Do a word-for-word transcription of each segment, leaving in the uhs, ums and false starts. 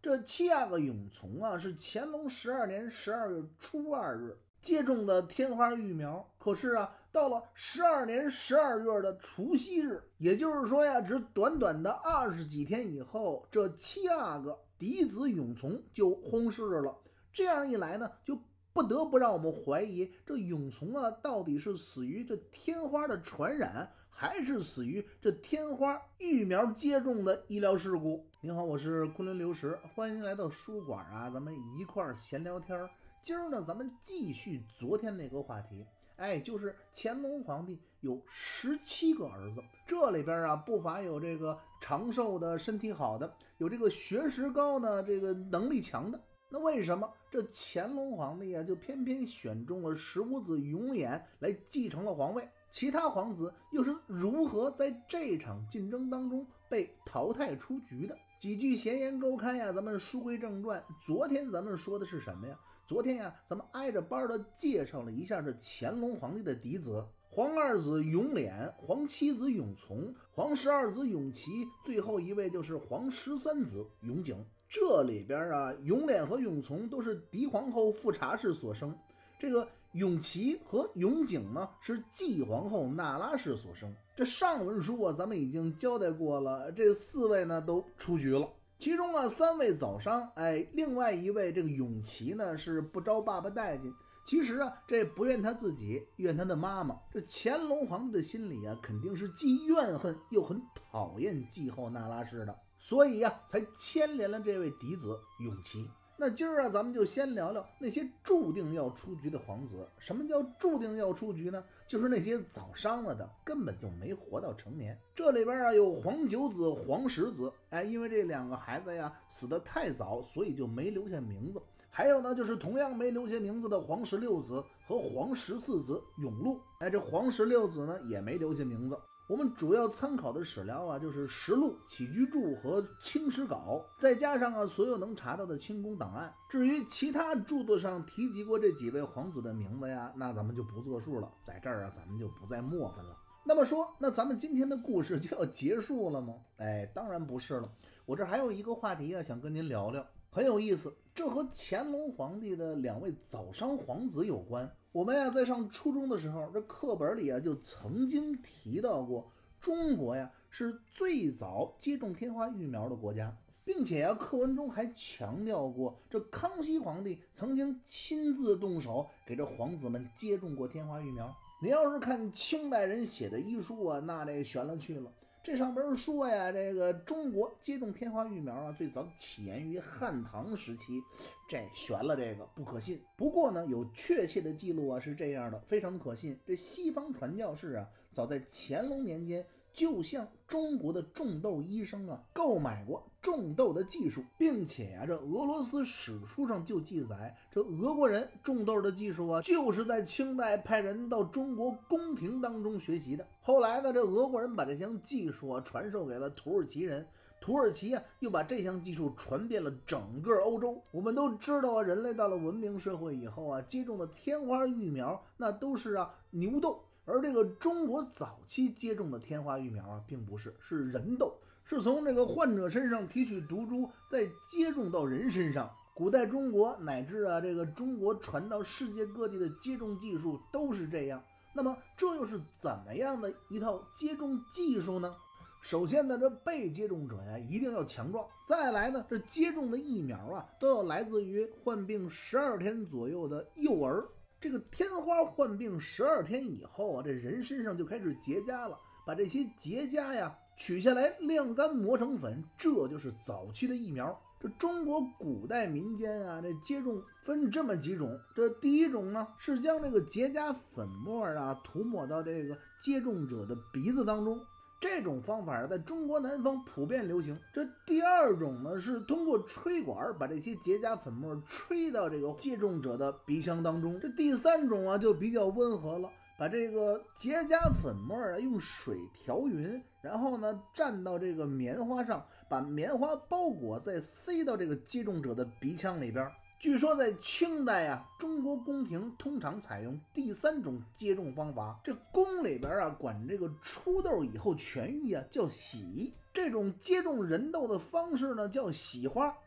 这七阿哥永从啊，是乾隆十二年十二月初二日接种的天花育苗。可是啊，到了十二年十二月的除夕日，也就是说呀，只短短的二十几天以后，这七阿哥嫡子永从就薨逝了。这样一来呢，就不得不让我们怀疑，这永从啊，到底是死于这天花的传染，还是死于这天花育苗接种的医疗事故？您好，我是昆仑流石，欢迎来到书馆啊，咱们一块儿闲聊天。今儿呢，咱们继续昨天那个话题，哎，就是乾隆皇帝有十七个儿子，这里边啊不乏有这个长寿的、身体好的，有这个学识高呢，这个能力强的。那为什么这乾隆皇帝啊，就偏偏选中了十五子永琰来继承了皇位？其他皇子又是如何在这场竞争当中被淘汰出局的？几句闲言勾开呀，咱们书归正传。昨天咱们说的是什么呀？昨天呀，咱们挨着班的介绍了一下这乾隆皇帝的嫡子：皇二子永琏、皇七子永从、皇十二子永琪，最后一位就是皇十三子永景。这里边啊，永琏和永从都是嫡皇后富察氏所生，这个永琪和永景呢是继皇后那拉氏所生。这上文书啊，咱们已经交代过了，这四位呢都出局了。其中啊，三位早伤，哎，另外一位这个永琪呢是不招爸爸待见。其实啊，这不怨他自己，怨他的妈妈。这乾隆皇帝的心里啊，肯定是既怨恨又很讨厌继后那拉氏的，所以呀、啊，才牵连了这位嫡子永琪。那今儿啊，咱们就先聊聊那些注定要出局的皇子。什么叫注定要出局呢？就是那些早伤了的，根本就没活到成年。这里边啊有皇九子、皇十子，哎，因为这两个孩子呀死得太早，所以就没留下名字。还有呢，就是同样没留下名字的皇十六子和皇十四子永禄，哎，这皇十六子呢也没留下名字。我们主要参考的史料啊，就是实录、起居注和清史稿，再加上啊所有能查到的清宫档案。至于其他著作上提及过这几位皇子的名字呀，那咱们就不作数了，在这儿啊咱们就不再磨分了。那么说，那咱们今天的故事就要结束了吗？哎，当然不是了。我这还有一个话题啊，想跟您聊聊，很有意思，这和乾隆皇帝的两位早伤皇子有关。我们呀在上初中的时候，这课本里啊就曾经提到过，中国呀是最早接种天花育苗的国家，并且呀课文中还强调过，这康熙皇帝曾经亲自动手给这皇子们接种过天花育苗。你要是看清代人写的医书啊，那这悬了去了。这上边说呀，这个中国接种天花育苗啊，最早起源于汉唐时期，这悬了，这个不可信。不过呢，有确切的记录啊，是这样的，非常可信。这西方传教士啊，早在乾隆年间就向中国的种豆医生啊购买过种豆的技术，并且啊，这俄罗斯史书上就记载，这俄国人种豆的技术啊，就是在清代派人到中国宫廷当中学习的。后来呢，这俄国人把这项技术啊传授给了土耳其人，土耳其啊又把这项技术传遍了整个欧洲。我们都知道啊，人类到了文明社会以后啊，接种的天花育苗那都是啊牛豆。而这个中国早期接种的天花育苗啊，并不是，是人豆，是从这个患者身上提取毒株，再接种到人身上。古代中国乃至啊这个中国传到世界各地的接种技术都是这样。那么这又是怎么样的一套接种技术呢？首先呢，这被接种者呀一定要强壮，再来呢，这接种的疫苗啊都要来自于患病十二天左右的幼儿。这个天花患病十二天以后啊，这人身上就开始结痂了，把这些结痂呀取下来晾干磨成粉，这就是早期的疫苗。这中国古代民间啊，这接种分这么几种。这第一种呢，是将这个结痂粉末啊涂抹到这个接种者的鼻子当中，这种方法在中国南方普遍流行。这第二种呢，是通过吹管把这些结痂粉末吹到这个接种者的鼻腔当中。这第三种啊就比较温和了，把这个结痂粉末啊用水调匀，然后呢蘸到这个棉花上，把棉花包裹，再塞到这个接种者的鼻腔里边。据说在清代啊，中国宫廷通常采用第三种接种方法。这宫里边啊，管这个出豆以后痊愈啊叫洗。这种接种人豆的方式呢叫洗花。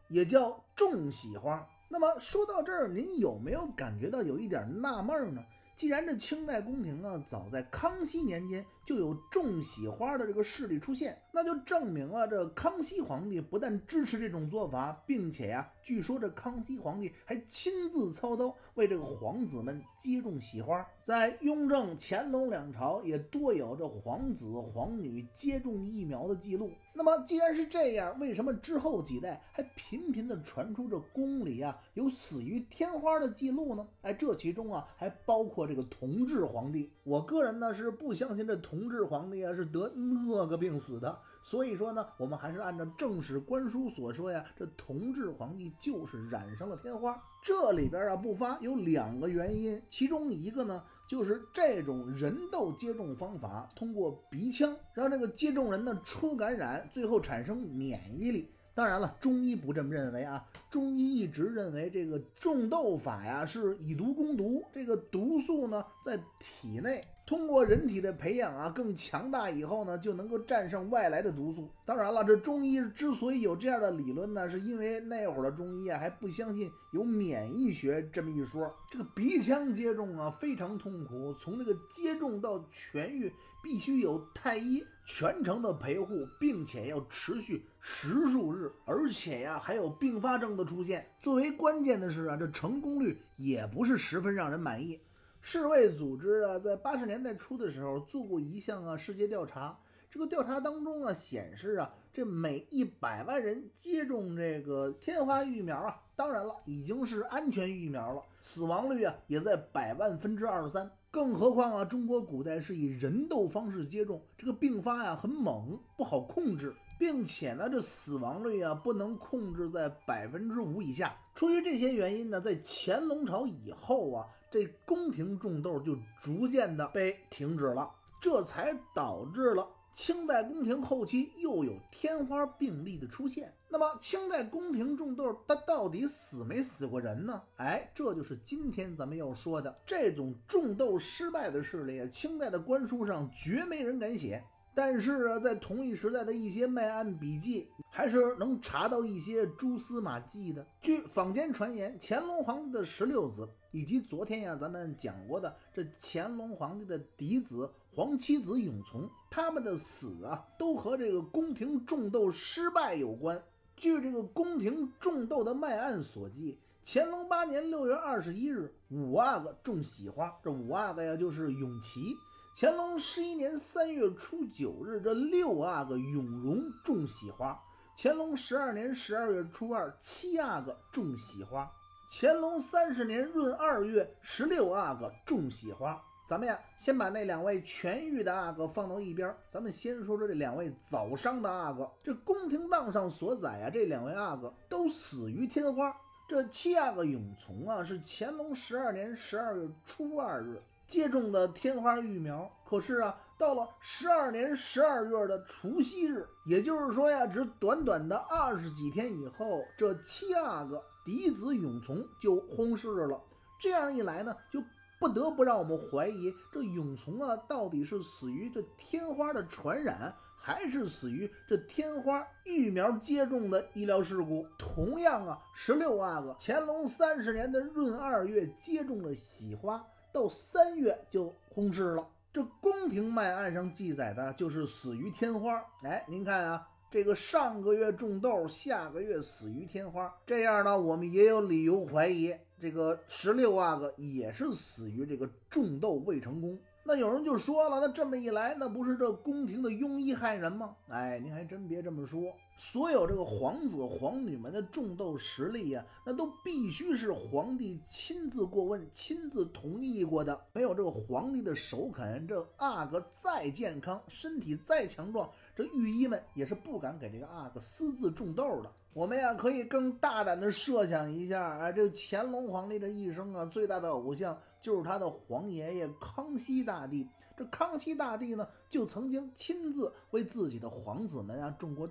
也叫种喜花。那么说到这儿，您有没有感觉到有一点纳闷呢？既然这清代宫廷啊，早在康熙年间就有种喜花的这个势力出现，那就证明了这康熙皇帝不但支持这种做法，并且呀、啊，据说这康熙皇帝还亲自操刀为这个皇子们接种喜花。在雍正、乾隆两朝也多有这皇子皇女接种疫苗的记录。那么既然是这样，为什么之后几代还频频的传出这宫里啊有死于天花的记录呢？哎，这其中啊还包括这个同治皇帝。我个人呢是不相信这同治皇帝啊是得那个病死的，所以说呢，我们还是按照正史官书所说呀，这同治皇帝就是染上了天花。这里边啊不发有两个原因，其中一个呢就是这种人痘接种方法通过鼻腔让这个接种人呢初感染，最后产生免疫力。当然了，中医不这么认为啊，中医一直认为这个种痘法呀是以毒攻毒，这个毒素呢在体内通过人体的培养啊更强大以后呢，就能够战胜外来的毒素。当然了，这中医之所以有这样的理论呢，是因为那会儿的中医啊还不相信有免疫学这么一说。这个鼻腔接种啊非常痛苦，从这个接种到痊愈必须有太医全程的陪护，并且要持续十数日，而且呀还有并发症的出现。最为关键的是啊，这成功率也不是十分让人满意。世卫组织啊，在八十年代初的时候做过一项啊世界调查，这个调查当中啊显示啊，这每一百万人接种这个天花疫苗啊，当然了，已经是安全疫苗了，死亡率啊也在百万分之二十三。更何况啊，中国古代是以人痘方式接种，这个并发呀很猛，不好控制。并且呢，这死亡率啊不能控制在百分之五以下。出于这些原因呢，在乾隆朝以后啊，这宫廷种痘就逐渐的被停止了，这才导致了清代宫廷后期又有天花病例的出现。那么清代宫廷种痘它到底死没死过人呢？哎，这就是今天咱们要说的这种种痘失败的事例，清代的官书上绝没人敢写。但是啊，在同一时代的一些卖案笔记，还是能查到一些蛛丝马迹的。据坊间传言，乾隆皇帝的十六子，以及昨天呀咱们讲过的这乾隆皇帝的嫡子皇七子永琮，他们的死啊，都和这个宫廷种痘失败有关。据这个宫廷种痘的卖案所记，乾隆八年六月二十一日，五阿哥种喜花，这五阿哥呀就是永琪。乾隆十一年三月初九日，这六阿哥永荣种喜花。乾隆十二年十二月初二，七阿哥种喜花。乾隆三十年闰二月，十六阿哥种喜花。咱们呀，先把那两位痊愈的阿哥放到一边，咱们先说说这两位早伤的阿哥。这宫廷档上所载啊，这两位阿哥都死于天花。这七阿哥永琮啊，是乾隆十二年十二月初二日接种的天花疫苗，可是啊，到了十二年十二月的除夕日，也就是说呀，只短短的二十几天以后，这七阿哥嫡子永琮就薨逝了。这样一来呢，就不得不让我们怀疑，这永琮啊，到底是死于这天花的传染，还是死于这天花疫苗接种的医疗事故？同样啊，十六阿哥乾隆三十年的闰二月接种了喜花，到三月就薨逝了。这宫廷卖案上记载的就是死于天花。哎，您看啊，这个上个月种痘，下个月死于天花，这样呢，我们也有理由怀疑这个十六阿哥也是死于这个种痘未成功。那有人就说了，那这么一来，那不是这宫廷的庸医害人吗？哎，您还真别这么说，所有这个皇子皇女们的种痘实力呀、啊，那都必须是皇帝亲自过问、亲自同意过的。没有这个皇帝的首肯，这阿哥再健康，身体再强壮，这御医们也是不敢给这个阿哥私自种痘的。我们呀可以更大胆的设想一下啊，这乾隆皇帝的一生啊，最大的偶像就是他的皇爷爷康熙大帝。这康熙大帝呢，就曾经亲自为自己的皇子们啊种过痘。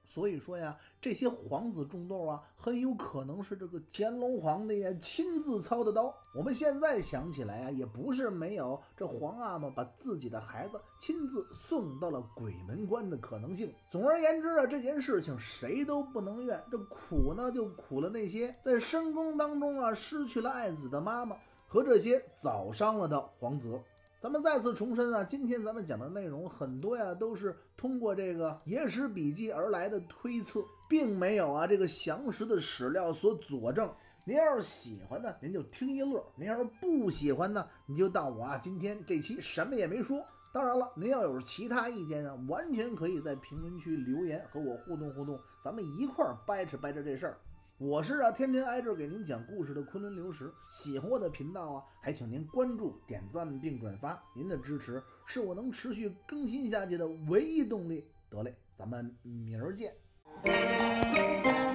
所以说呀，这些皇子种豆啊，很有可能是这个乾隆皇帝呀亲自操的刀。我们现在想起来啊，也不是没有这皇阿玛把自己的孩子亲自送到了鬼门关的可能性。总而言之啊，这件事情谁都不能怨，这苦呢就苦了那些在深宫当中啊失去了爱子的妈妈和这些早伤了的皇子。咱们再次重申啊，今天咱们讲的内容很多呀，都是通过这个野史笔记而来的推测，并没有啊这个详实的史料所佐证。您要是喜欢呢，您就听一乐；您要是不喜欢呢，你就当我啊今天这期什么也没说。当然了，您要有其他意见啊，完全可以在评论区留言和我互动互动，咱们一块儿掰扯掰扯这事儿。我是啊，天天挨着给您讲故事的昆仑流石。喜欢我的频道啊，还请您关注、点赞并转发。您的支持是我能持续更新下去的唯一动力。得嘞，咱们明儿见。